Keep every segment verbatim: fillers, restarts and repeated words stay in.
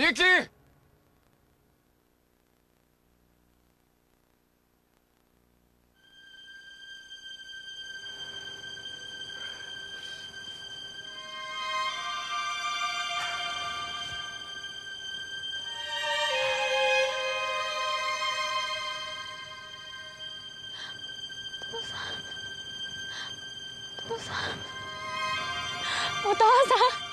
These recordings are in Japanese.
みゆき。 お父さん、お父さん。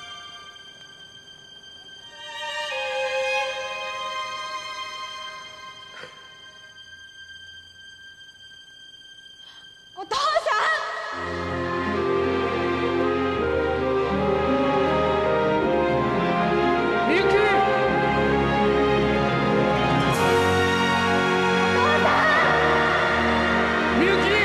お父さん。 みゆき。みゆき。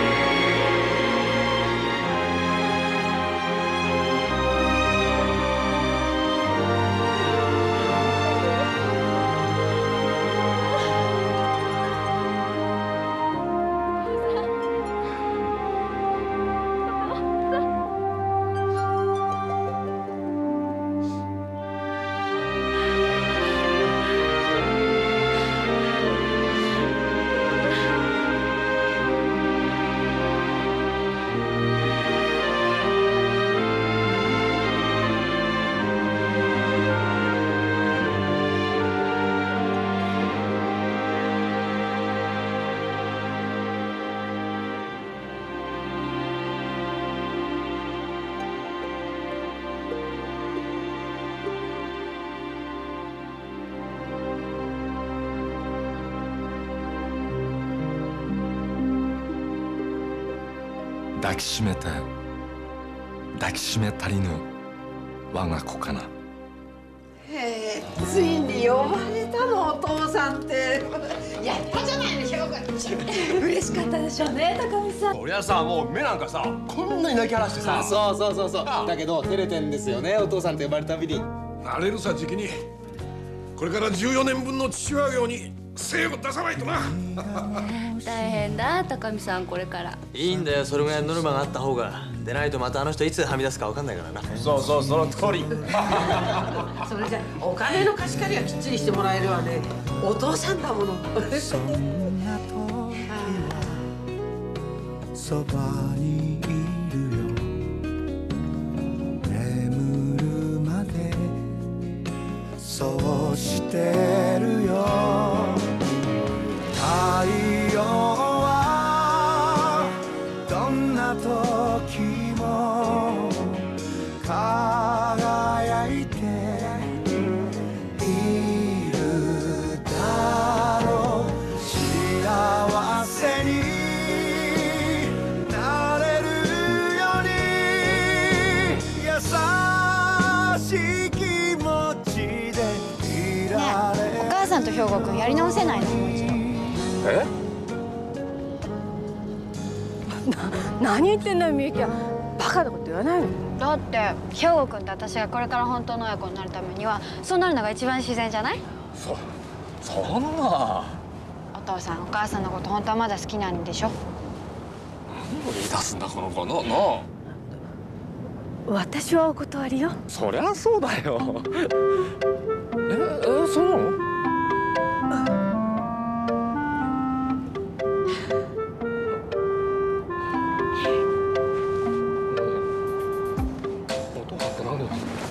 抱きしめて抱きしめ足りぬ我が子かな。 へえ、ついに呼ばれたのお父さんって。やったじゃないの、ひょうこちゃん。 嬉しかったでしょうね、高見さん。 俺はさ、もう目なんかさ、こんなに泣き晴らしてさ。 そうそうそうそう。だけど照れてんですよね、お父さんって呼ばれたびに。 慣れるさ、時期に。これからじゅうよねんぶんの父親業に精を出さないとな。 大変だ、高見さん、これから。 いいんだよ、それぐらいノルマがあった方が。でないとまたあの人いつはみ出すかわかんないからな。 そうそう、その通り。 それじゃお金の貸し借りはきっちりしてもらえるわね。お父さんだもの。 そんな時はそばにいるよ。眠るまでそうしてるよ。太陽はどんな時も輝いているだろう。幸せになれるように優しい気持ちでいられる。 ねえ、お母さんと兵庫くんやり直せないの、もう一度。 え？ な、何言ってんのよ、みゆきは。バカなこと言わないの。 だって兵庫くんと私がこれから本当の親子になるためにはそうなるのが一番自然じゃない？ そ、そんな。 お父さん、お母さんのこと本当はまだ好きなんでしょ？ 何を言い出すんだこの子のの。 私はお断りよ。 そりゃそうだよ。え、え、そうなの？お父さんって何で？